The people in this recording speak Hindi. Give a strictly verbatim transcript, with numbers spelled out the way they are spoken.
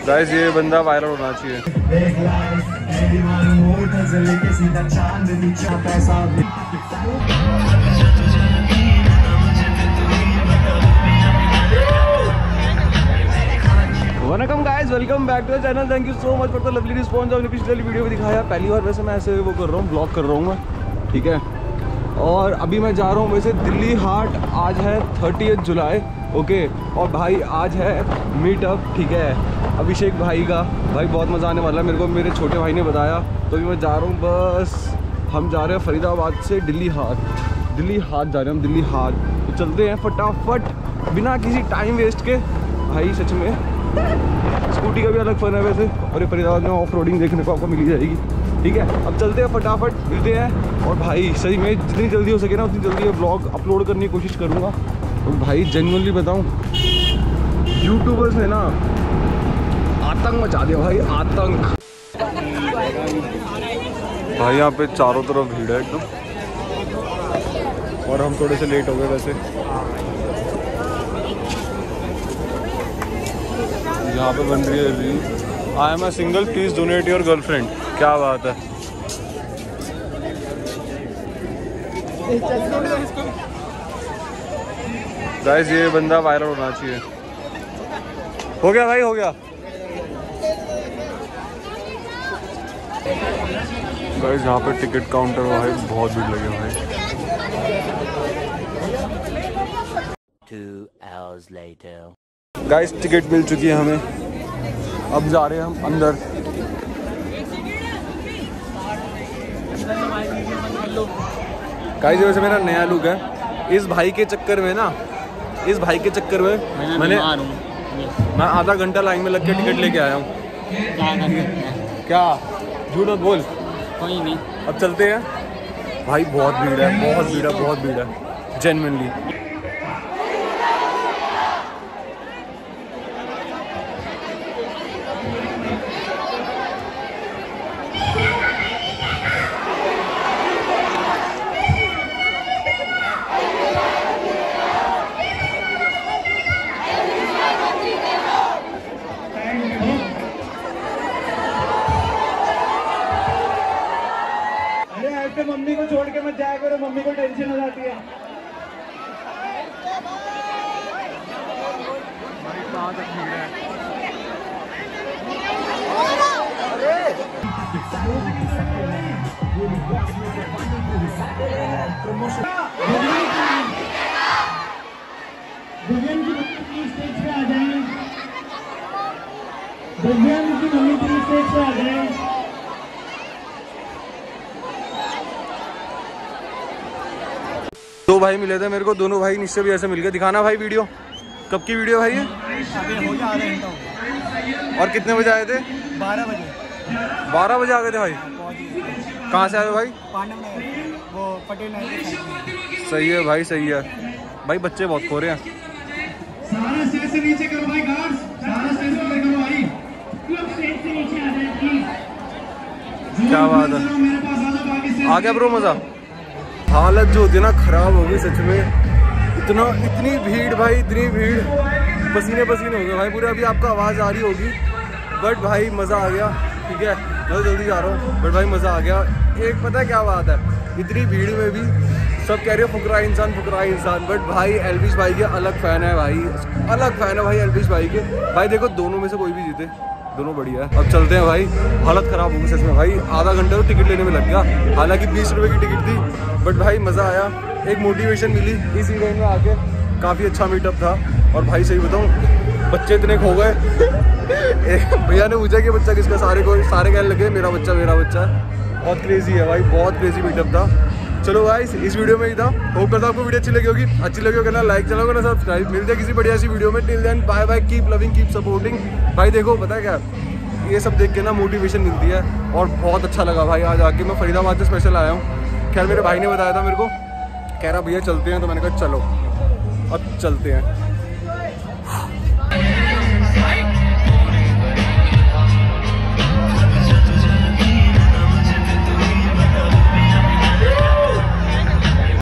गाइस ये बंदा वायरल होना चाहिए। वनकम guys, welcome back to the channel. Thank you so much for the lovely response. आपने पिछली वीडियो में दिखाया, पहली बार वैसे मैं ऐसे वो कर रहा हूँ, ब्लॉग कर रहा हूँ मैं, ठीक है। और अभी मैं जा रहा हूँ वैसे दिल्ली हाट। आज है थर्टियथ जुलाई, ओके। और भाई आज है मीटअप, ठीक है, अभिषेक भाई का। भाई बहुत मज़ा आने वाला है, मेरे को मेरे छोटे भाई ने बताया, तो अभी मैं जा रहा हूँ। बस हम जा रहे हैं फरीदाबाद से दिल्ली हाट। दिल्ली हाट जा रहे हैं हम, दिल्ली हाट। तो चलते हैं फटाफट बिना किसी टाइम वेस्ट के। भाई सच में स्कूटी का भी अलग फन है वैसे, और ये फरीदाबाद में ऑफ रोडिंग देखने को आपको मिल जाएगी, ठीक है। अब चलते हैं फटाफट, मिलते हैं। और भाई सही में जितनी जल्दी हो सके ना उतनी जल्दी ये ब्लॉग अपलोड करने की कोशिश करूँगा। और भाई जेन्युइनली बताऊँ, यूट्यूबर्स ने ना आतंक मचा दिया भाई, आतंक। भाई यहाँ पे चारों तरफ भीड़ है एकदम, और हम थोड़े से लेट हो गए वैसे। यहाँ पे बन रही है reel, I am a single please donate your girlfriend. क्या बात है। गाइस ये बंदा वायरल होना चाहिए। हो गया भाई, हो गया। गाइस यहाँ पे टिकट काउंटर भाई बहुत भीड़ लगी भाई। Two hours later. Guys ticket मिल चुकी है हमें, अब जा रहे हैं हम अंदर। गाइस वैसे मेरा नया लुक है, इस भाई के चक्कर में ना, इस भाई के चक्कर में मैंने मैं आधा घंटा लाइन में लग के टिकट लेके आया हूँ। क्या झूठ मत बोल। कोई नहीं, अब चलते हैं। भाई बहुत भीड़ है, बहुत भीड़ है, बहुत भीड़ है जेन्युइनली। मम्मी को छोड़ के मत जाया करो, मम्मी को टेंशन हो जाती है। दिव्यांग की मम्मी स्टेज पे आ जाए, दिव्यांग की मम्मी प्लीज स्टेज पे आ जाए। दो भाई मिले थे मेरे को, दोनों भाई नीचे भी ऐसे मिल गए। दिखाना भाई वीडियो, कब की वीडियो भाई ये? अभी हो गया आधा घंटा हो गया। और कितने बजे आए थे? बारह बजे। बारह बजे आ गए थे भाई। कहाँ से आए हो भाई? पांडव नगर, वो पटेल नगर। सही है भाई, सही है भाई। बच्चे बहुत खो रहे हैं। सारा स्टेज से नीचे करो भाई, गार्ड्स सारा स्टेज पे करो भाई, क्लब स्टेज से नीचे आ जाए प्लीज। क्या बात है, मेरे पास आ जाओ आगे से। आ गया ब्रो मजा। हालत जो होती है ना खराब हो गई सच में, इतना इतनी भीड़ भाई, इतनी भीड़, पसीने पसीने हो गए भाई पूरे। अभी आपको आवाज़ आ रही होगी, बट भाई मज़ा आ गया, ठीक है। मैं तो जल्दी जा रहा हूँ, बट भाई मज़ा आ गया। एक पता है क्या बात है, इतनी भीड़ में भी सब कह रहे हो फुकरा इंसान, फुकरा इंसान, बट भाई एल्विश भाई के अलग फ़ैन है भाई, अलग फ़ैन है भाई एल्विश भाई के। भाई देखो दोनों में से कोई भी जीते, दोनों बढ़िया है। अब चलते हैं भाई, हालत ख़राब हो गई सच में भाई। आधा घंटा तो टिकट लेने में लग गया, हालांकि बीस रुपए की टिकट थी, बट भाई मज़ा आया। एक मोटिवेशन मिली इस इवेंट में आके, काफ़ी अच्छा मीटअप था। और भाई सही बताऊँ, बच्चे इतने खो गए। भैया ने पूछा कि बच्चा किसका, सारे को सारे कहने लगे मेरा बच्चा मेरा बच्चा है। बहुत क्रेजी है भाई, बहुत क्रेजी मीटअप था। चलो गाइस इस वीडियो में ही था, होप करता हूं आपको वीडियो अच्छी लगी होगी। अच्छी लगी हो करना लाइक, चैनल को ना सब्सक्राइब। मिलते हैं किसी बढ़िया सी वीडियो में। Till then bye bye, keep loving, keep supporting. भाई देखो पता है क्या, ये सब देख के ना मोटिवेशन मिलती है, और बहुत अच्छा लगा भाई। आज आके मैं फरीदाबाद से स्पेशल आया हूँ। खैर मेरे भाई ने बताया था मेरे को, कह रहा भैया चलते हैं, तो मैंने कहा चलो अब चलते हैं।